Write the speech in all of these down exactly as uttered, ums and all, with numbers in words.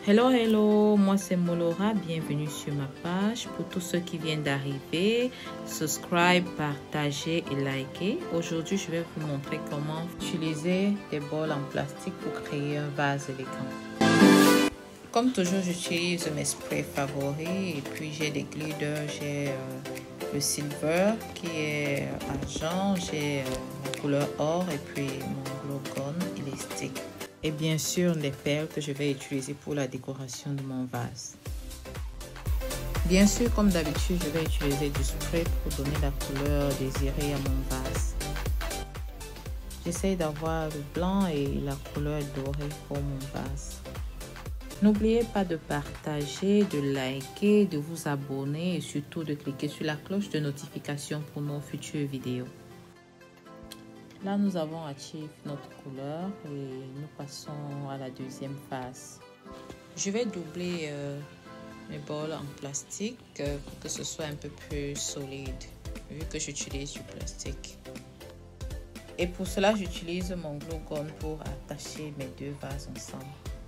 Hello, hello, moi c'est Molora, bienvenue sur ma page. Pour tous ceux qui viennent d'arriver, subscribe, partagez et likez. Aujourd'hui, je vais vous montrer comment utiliser des bols en plastique pour créer un vase élégant. Comme toujours, j'utilise mes sprays favoris et puis j'ai des glitters, j'ai euh, le silver qui est argent, j'ai euh, la couleur or et puis mon glow gun et les sticks. Et bien sûr les perles que je vais utiliser pour la décoration de mon vase. Bien sûr, comme d'habitude, je vais utiliser du spray pour donner la couleur désirée à mon vase. J'essaie d'avoir le blanc et la couleur dorée pour mon vase. N'oubliez pas de partager, de liker, de vous abonner et surtout de cliquer sur la cloche de notification pour nos futures vidéos. Là, nous avons achevé notre couleur et nous passons à la deuxième phase. Je vais doubler euh, mes bols en plastique euh, pour que ce soit un peu plus solide, vu que j'utilise du plastique. Et pour cela, j'utilise mon glue gun pour attacher mes deux vases ensemble.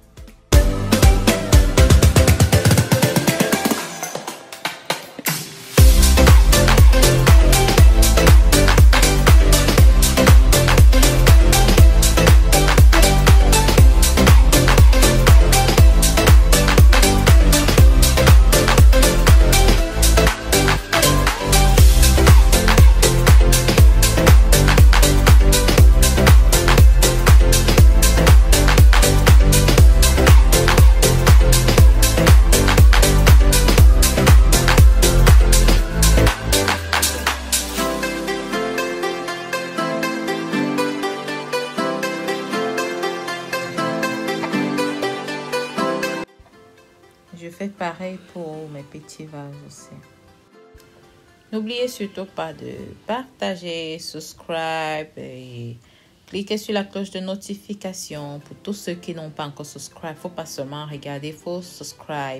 Je fais pareil pour mes petits vases aussi. N'oubliez surtout pas de partager, subscribe et cliquez sur la cloche de notification. Pour tous ceux qui n'ont pas encore subscribe, il ne faut pas seulement regarder, il faut subscribe.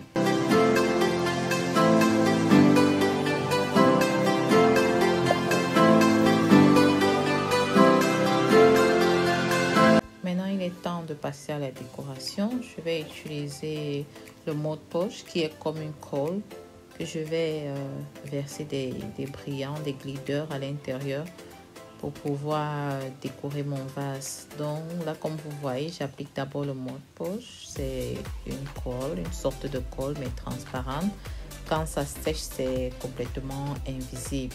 Maintenant, il est temps de passer à la décoration. Je vais utiliser le mode poche qui est comme une colle que je vais euh, verser des, des brillants, des glitters à l'intérieur pour pouvoir décorer mon vase. Donc là, comme vous voyez, j'applique d'abord le mode poche. C'est une colle, une sorte de colle mais transparente. Quand ça sèche, c'est complètement invisible.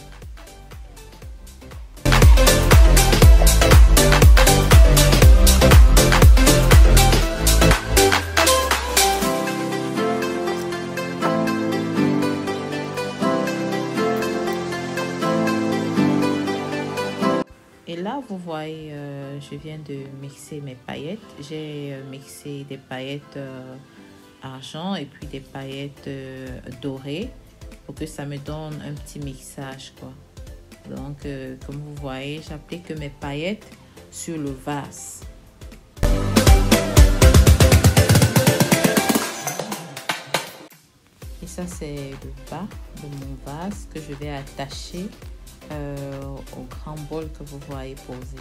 Et là, vous voyez, euh, je viens de mixer mes paillettes. J'ai euh, mixé des paillettes euh, argent et puis des paillettes euh, dorées pour que ça me donne un petit mixage, quoi. Donc, euh, comme vous voyez, j'applique mes paillettes sur le vase. Et ça, c'est le bas de mon vase que je vais attacher Euh, au grand bol que vous voyez posé.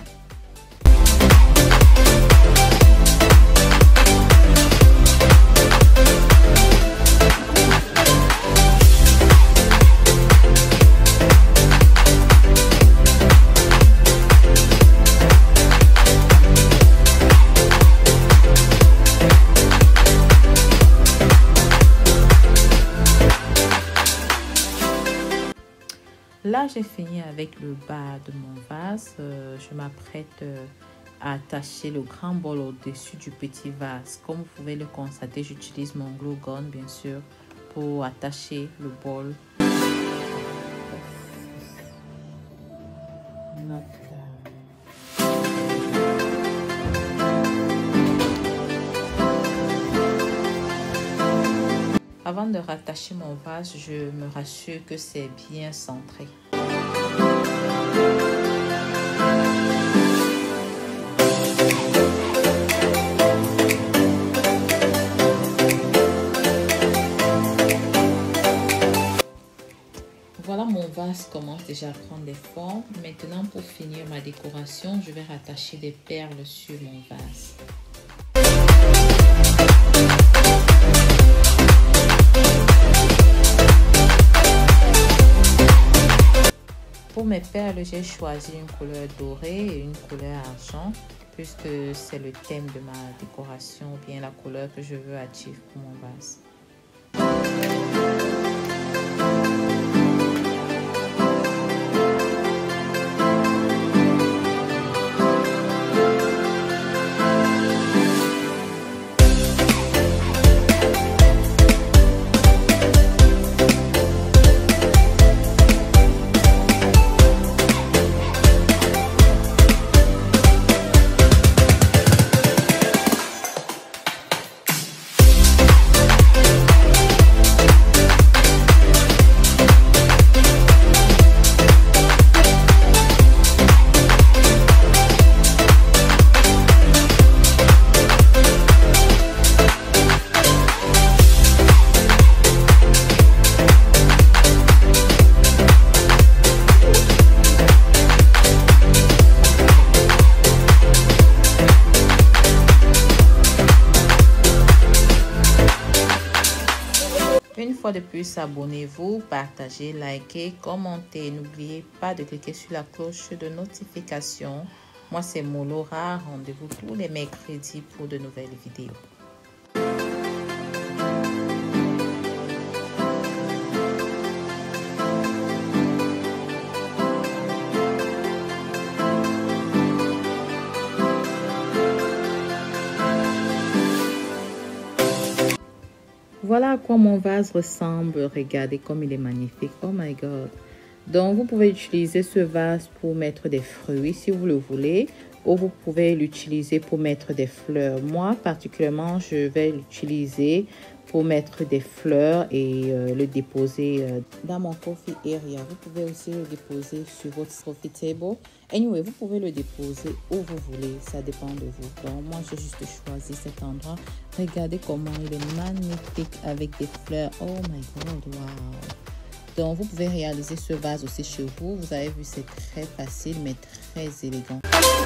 Là, j'ai fini avec le bas de mon vase. Euh, je m'apprête euh, à attacher le grand bol au-dessus du petit vase. Comme vous pouvez le constater, j'utilise mon glue gun, bien sûr, pour attacher le bol. Avant de rattacher mon vase, je me rassure que c'est bien centré. Voilà, mon vase commence déjà à prendre des formes. Maintenant, pour finir ma décoration, je vais rattacher des perles sur mon vase. mes perles, j'ai choisi une couleur dorée et une couleur argent, puisque c'est le thème de ma décoration, ou bien la couleur que je veux active pour mon vase. Une fois de plus, abonnez-vous, partagez, likez, commentez. N'oubliez pas de cliquer sur la cloche de notification. Moi, c'est Molora. Rendez-vous tous les mercredis pour de nouvelles vidéos. Voilà à quoi mon vase ressemble. Regardez comme il est magnifique. Oh my god. Donc, vous pouvez utiliser ce vase pour mettre des fruits si vous le voulez. Ou vous pouvez l'utiliser pour mettre des fleurs. Moi, particulièrement, je vais l'utiliser pour mettre des fleurs et euh, le déposer euh, dans mon coffee area. Vous pouvez aussi le déposer sur votre coffee table. Anyway, vous pouvez le déposer où vous voulez. Ça dépend de vous. Donc, moi, j'ai juste choisi cet endroit. Regardez comment il est magnifique avec des fleurs. Oh my god, wow. Donc, vous pouvez réaliser ce vase aussi chez vous. Vous avez vu, c'est très facile, mais très élégant.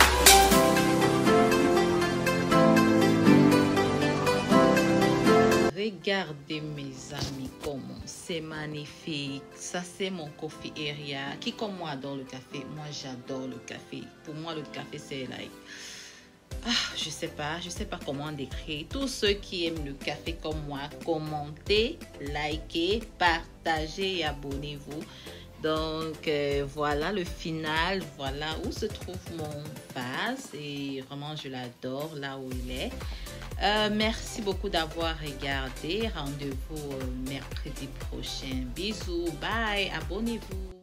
Regardez mes amis comment c'est magnifique. Ça c'est mon coffee area. Qui comme moi adore le café? Moi j'adore le café. Pour moi le café c'est like... Ah, je sais pas, je sais pas comment décrire. Tous ceux qui aiment le café comme moi, commentez, likez, partagez et abonnez-vous. Donc euh, voilà le final, voilà où se trouve mon vase et vraiment je l'adore là où il est. Euh, merci beaucoup d'avoir regardé. Rendez-vous euh, mercredi prochain. Bisous, bye, abonnez-vous.